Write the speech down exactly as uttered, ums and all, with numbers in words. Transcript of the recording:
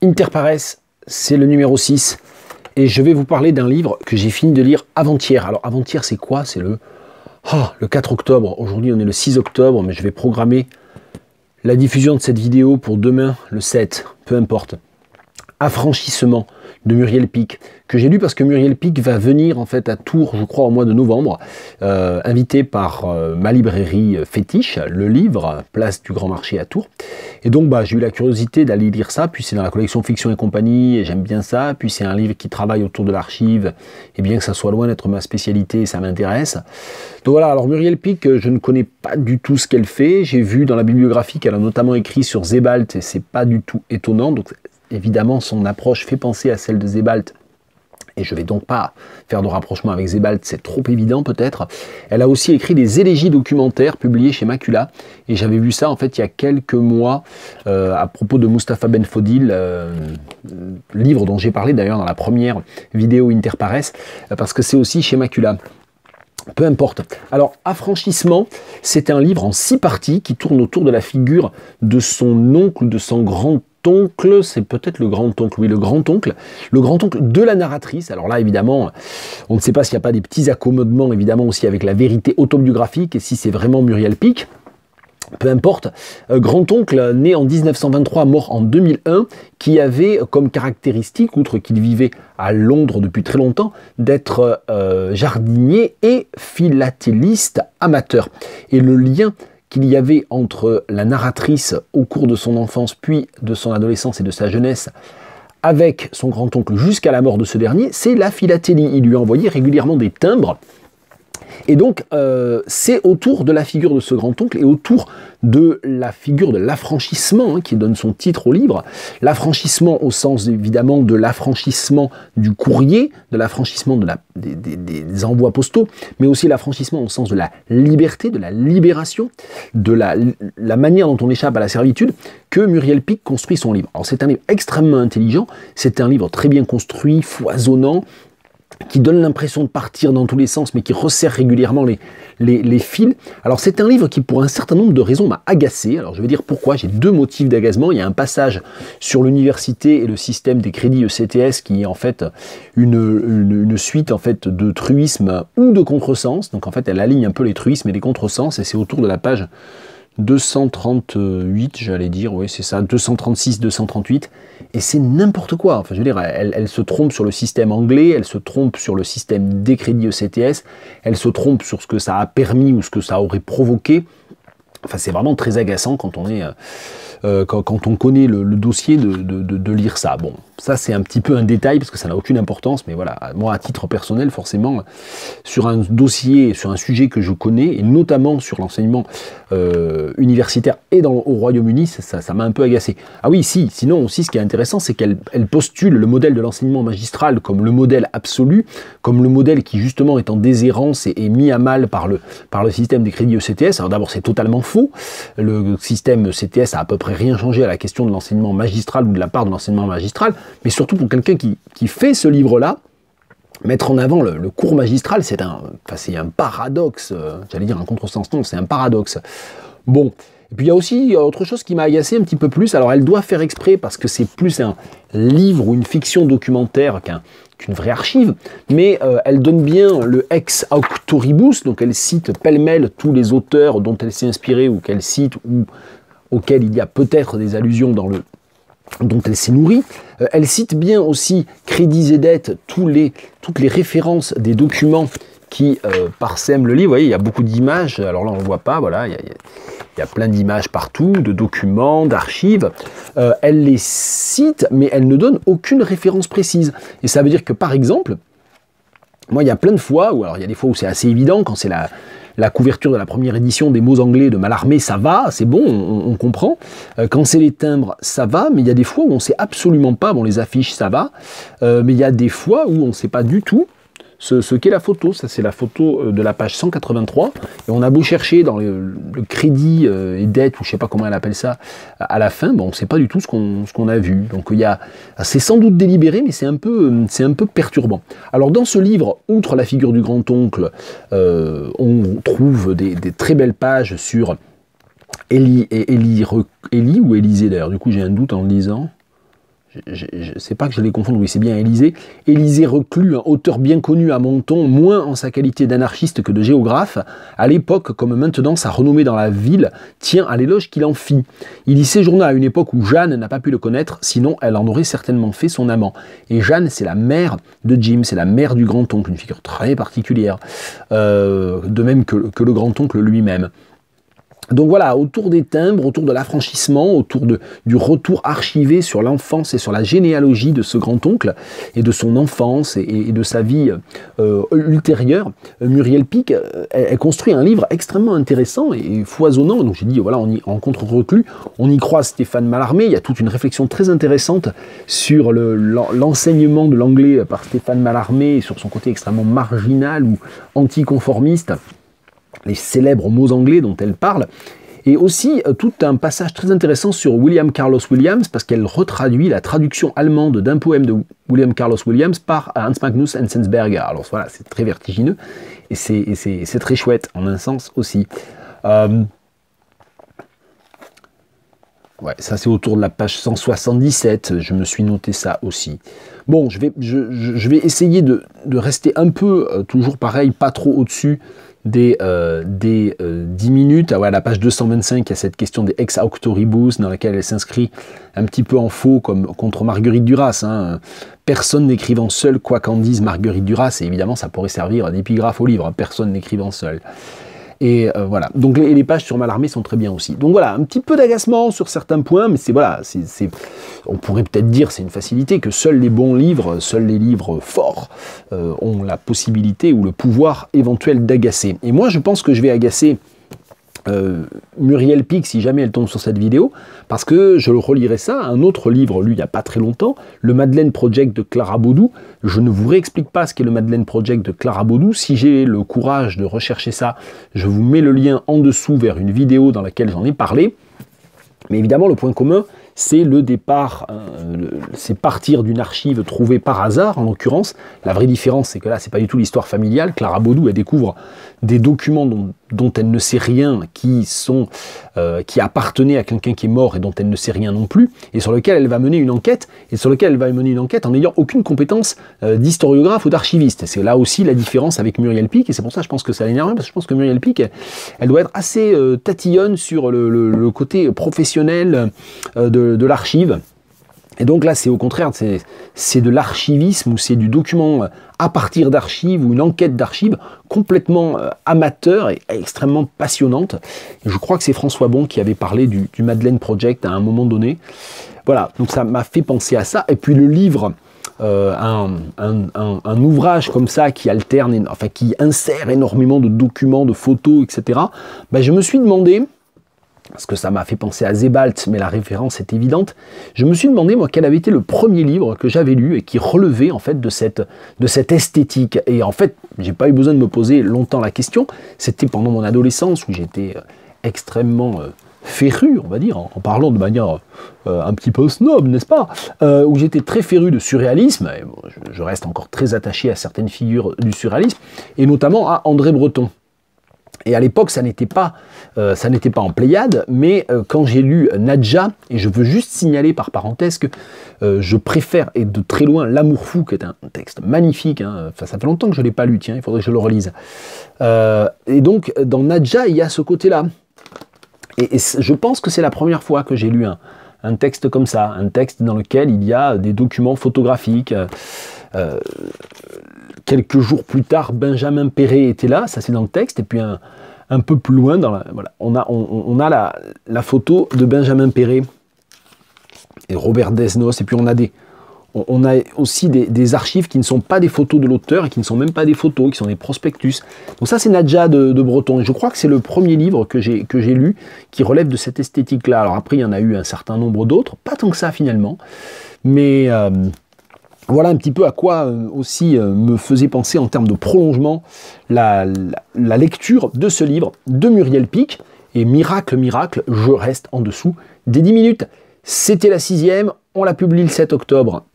Inter Pares, c'est le numéro six, et je vais vous parler d'un livre que j'ai fini de lire avant-hier. Alors avant-hier c'est quoi? C'est le, oh, le quatre octobre, aujourd'hui on est le six octobre, mais je vais programmer la diffusion de cette vidéo pour demain, le sept, peu importe. Affranchissement de Muriel Pic, que j'ai lu parce que Muriel Pic va venir en fait à Tours, je crois au mois de novembre, euh, invité par euh, ma librairie fétiche, le livre, place du Grand Marché à Tours. Et donc bah, j'ai eu la curiosité d'aller lire ça, puis c'est dans la collection Fiction et compagnie, et j'aime bien ça, puis c'est un livre qui travaille autour de l'archive, et bien que ça soit loin d'être ma spécialité, ça m'intéresse. Donc voilà, alors Muriel Pic, je ne connais pas du tout ce qu'elle fait, j'ai vu dans la bibliographie qu'elle a notamment écrit sur Sebald, et c'est pas du tout étonnant, donc évidemment, son approche fait penser à celle de Sebald, et je ne vais donc pas faire de rapprochement avec Sebald, c'est trop évident peut-être. Elle a aussi écrit des élégies documentaires publiées chez Macula, et j'avais vu ça en fait il y a quelques mois euh, à propos de Mustapha Ben Fodil, euh, livre dont j'ai parlé d'ailleurs dans la première vidéo Inter Pares, parce que c'est aussi chez Macula. Peu importe. Alors, Affranchissement, c'est un livre en six parties qui tourne autour de la figure de son oncle, de son grand oncle, c'est peut-être le grand-oncle, oui, le grand-oncle, le grand-oncle de la narratrice. Alors là, évidemment, on ne sait pas s'il n'y a pas des petits accommodements, évidemment, aussi avec la vérité autobiographique, et si c'est vraiment Muriel Pic. Peu importe, euh, grand-oncle né en mille neuf cent vingt-trois, mort en deux mille un, qui avait comme caractéristique, outre qu'il vivait à Londres depuis très longtemps, d'être euh, jardinier et philatéliste amateur. Et le lien qu'il y avait entre la narratrice au cours de son enfance, puis de son adolescence et de sa jeunesse, avec son grand-oncle jusqu'à la mort de ce dernier, c'est la philatélie. Il lui envoyait régulièrement des timbres. Et donc, euh, c'est autour de la figure de ce grand-oncle et autour de la figure de l'affranchissement, hein, qui donne son titre au livre. L'affranchissement au sens, évidemment, de l'affranchissement du courrier, de l'affranchissement de la, des, des, des envois postaux, mais aussi l'affranchissement au sens de la liberté, de la libération, de la, la manière dont on échappe à la servitude, que Muriel Pic construit son livre. Alors, c'est un livre extrêmement intelligent, c'est un livre très bien construit, foisonnant, qui donne l'impression de partir dans tous les sens, mais qui resserre régulièrement les, les, les fils. Alors c'est un livre qui, pour un certain nombre de raisons, m'a agacé. Alors je vais dire pourquoi. J'ai deux motifs d'agacement. Il y a un passage sur l'université et le système des crédits E C T S, qui est en fait une, une, une suite en fait de truisme ou de contresens. Donc en fait, elle aligne un peu les truismes et les contresens, et c'est autour de la page deux cent trente-huit, j'allais dire, oui c'est ça, deux cent trente-six, deux cent trente-huit, et c'est n'importe quoi. Enfin, je veux dire, elle, elle se trompe sur le système anglais, elle se trompe sur le système des crédits E C T S, elle se trompe sur ce que ça a permis ou ce que ça aurait provoqué. Enfin, c'est vraiment très agaçant quand on est... Euh, Euh, quand, quand on connaît le, le dossier de, de, de, de lire ça. Bon, ça c'est un petit peu un détail parce que ça n'a aucune importance, mais voilà, moi à titre personnel, forcément, sur un dossier, sur un sujet que je connais, et notamment sur l'enseignement euh, universitaire et dans, au Royaume-Uni, ça, ça m'a un peu agacé. Ah oui, si, sinon aussi ce qui est intéressant, c'est qu'elle elle postule le modèle de l'enseignement magistral comme le modèle absolu, comme le modèle qui justement est en déshérence et est mis à mal par le, par le système des crédits E C T S. Alors d'abord, c'est totalement faux, le système E C T S a à peu près rien changé à la question de l'enseignement magistral ou de la part de l'enseignement magistral, mais surtout pour quelqu'un qui, qui fait ce livre-là, mettre en avant le, le cours magistral, c'est un, enfin, c'est un paradoxe, euh, j'allais dire un contresens, non, c'est un paradoxe. Bon, et puis il y a aussi autre chose qui m'a agacé un petit peu plus, alors elle doit faire exprès parce que c'est plus un livre ou une fiction documentaire qu'un qu'une vraie archive, mais euh, elle donne bien le ex auctoribus, donc elle cite pêle-mêle tous les auteurs dont elle s'est inspirée ou qu'elle cite ou auquel il y a peut-être des allusions dans le, dont elle s'est nourrie. Euh, elle cite bien aussi crédits et dettes, tous les, toutes les références des documents qui euh, parsèment le livre. Vous voyez, il y a beaucoup d'images, alors là on ne le voit pas, voilà, il y a, il y a plein d'images partout, de documents, d'archives. Euh, elle les cite, mais elle ne donne aucune référence précise. Et ça veut dire que par exemple, moi il y a plein de fois, ou alors il y a des fois où c'est assez évident, quand c'est la... la couverture de la première édition des mots anglais de Mallarmé, ça va, c'est bon, on, on comprend. Euh, quand c'est les timbres, ça va, mais il y a des fois où on ne sait absolument pas, bon les affiches, ça va, euh, mais il y a des fois où on ne sait pas du tout ce, ce qu'est la photo. Ça, c'est la photo de la page cent quatre-vingt-trois, et on a beau chercher dans le, le crédit euh, et dette, ou je ne sais pas comment elle appelle ça, à la fin, bon, on ne sait pas du tout ce qu'on ce qu'on a vu. Donc il y a, c'est sans doute délibéré, mais c'est un peu, c'est un peu perturbant. Alors dans ce livre, outre la figure du grand-oncle, euh, on trouve des, des très belles pages sur Élie, Élie, Élie ou Élisée d'ailleurs, du coup j'ai un doute en le lisant. je ne sais pas que je les confondre, oui c'est bien Élisée, Élisée Reclus, un auteur bien connu à Menton, moins en sa qualité d'anarchiste que de géographe, à l'époque comme maintenant sa renommée dans la ville tient à l'éloge qu'il en fit. Il y séjourna à une époque où Jeanne n'a pas pu le connaître, sinon elle en aurait certainement fait son amant. Et Jeanne c'est la mère de Jim, c'est la mère du grand-oncle, une figure très particulière, euh, de même que, que le grand-oncle lui-même. Donc voilà, autour des timbres, autour de l'affranchissement, autour de, du retour archivé sur l'enfance et sur la généalogie de ce grand-oncle et de son enfance et, et de sa vie euh, ultérieure, Muriel Pic, elle, elle construit un livre extrêmement intéressant et foisonnant. Donc j'ai dit, voilà, on y rencontre Reclus, on y croise Stéphane Mallarmé, il y a toute une réflexion très intéressante sur le, l'enseignement de l'anglais par Stéphane Mallarmé, sur son côté extrêmement marginal ou anticonformiste, les célèbres mots anglais dont elle parle, et aussi euh, tout un passage très intéressant sur William Carlos Williams, parce qu'elle retraduit la traduction allemande d'un poème de William Carlos Williams par Hans Magnus Enzensberger. Alors voilà, c'est très vertigineux, et c'est très chouette, en un sens aussi. Euh, ouais, ça c'est autour de la page cent soixante-dix-sept, je me suis noté ça aussi. Bon, je vais, je, je vais essayer de, de rester un peu, euh, toujours pareil, pas trop au-dessus des, euh, des euh, dix minutes. Ah ouais, à la page deux cent vingt-cinq, il y a cette question des ex auctoribus dans laquelle elle s'inscrit un petit peu en faux comme contre Marguerite Duras. Hein. Personne n'écrivant seul, quoi qu'en dise Marguerite Duras, et évidemment ça pourrait servir d'épigraphe au livre, hein, personne n'écrivant seul. Et euh, voilà, donc les, les pages sur Mallarmé sont très bien aussi. Donc voilà, un petit peu d'agacement sur certains points, mais c'est voilà, c'est, on pourrait peut-être dire, c'est une facilité, que seuls les bons livres, seuls les livres forts euh, ont la possibilité ou le pouvoir éventuel d'agacer. Et moi, je pense que je vais agacer Euh, Muriel Pic si jamais elle tombe sur cette vidéo, parce que je relirai ça, un autre livre lu il n'y a pas très longtemps, le Madeleine Project de Clara Baudou. Je ne vous réexplique pas ce qu'est le Madeleine Project de Clara Baudou. Si j'ai le courage de rechercher ça, je vous mets le lien en dessous vers une vidéo dans laquelle j'en ai parlé. Mais évidemment, le point commun, c'est le départ, euh, c'est partir d'une archive trouvée par hasard, en l'occurrence. La vraie différence, c'est que là, c'est pas du tout l'histoire familiale. Clara Baudou, elle découvre des documents dont, dont elle ne sait rien, qui sont, euh, qui appartenaient à quelqu'un qui est mort et dont elle ne sait rien non plus, et sur lequel elle va mener une enquête, et sur lequel elle va mener une enquête en n'ayant aucune compétence euh, d'historiographe ou d'archiviste. C'est là aussi la différence avec Muriel Pic, et c'est pour ça que je pense que ça l'énerve, parce que je pense que Muriel Pic, elle, elle doit être assez euh, tatillonne sur le, le, le côté professionnel euh, de de l'archive. Et donc là, c'est au contraire, c'est de l'archivisme ou c'est du document à partir d'archives ou une enquête d'archives complètement euh, amateur et extrêmement passionnante. Et je crois que c'est François Bon qui avait parlé du, du Madeleine Project à un moment donné. Voilà, donc ça m'a fait penser à ça. Et puis le livre, euh, un, un, un, un ouvrage comme ça qui alterne, enfin qui insère énormément de documents, de photos, et cetera. Ben, je me suis demandé, parce que ça m'a fait penser à Sebald, mais la référence est évidente, je me suis demandé, moi, quel avait été le premier livre que j'avais lu et qui relevait, en fait, de cette, de cette esthétique. Et en fait, j'ai pas eu besoin de me poser longtemps la question, c'était pendant mon adolescence, où j'étais extrêmement euh, féru, on va dire, en, en parlant de manière euh, un petit peu snob, n'est-ce pas, euh, où j'étais très féru de surréalisme, et bon, je, je reste encore très attaché à certaines figures du surréalisme, et notamment à André Breton. Et à l'époque, ça n'était pas, euh, ça n'était pas en Pléiade, mais euh, quand j'ai lu Nadja, et je veux juste signaler par parenthèse que euh, je préfère, et de très loin, L'Amour fou, qui est un texte magnifique, hein, enfin, ça fait longtemps que je ne l'ai pas lu, tiens, il faudrait que je le relise. Euh, et donc, dans Nadja, il y a ce côté-là. Et, et je pense que c'est la première fois que j'ai lu un, un texte comme ça, un texte dans lequel il y a des documents photographiques. Euh, euh, quelques jours plus tard, Benjamin Perret était là, ça c'est dans le texte, et puis un, un peu plus loin, dans la, voilà, on a, on, on a la, la photo de Benjamin Perret et Robert Desnos, et puis on a, des, on, on a aussi des, des archives qui ne sont pas des photos de l'auteur, et qui ne sont même pas des photos, qui sont des prospectus. Donc ça c'est Nadja de, de Breton, et je crois que c'est le premier livre que j'ai que j'ai lu qui relève de cette esthétique-là. Alors après, il y en a eu un certain nombre d'autres, pas tant que ça finalement, mais... Euh, voilà un petit peu à quoi euh, aussi euh, me faisait penser en termes de prolongement la, la, la lecture de ce livre de Muriel Pic. Et miracle, miracle, je reste en dessous des dix minutes. C'était la sixième, on la publie le sept octobre.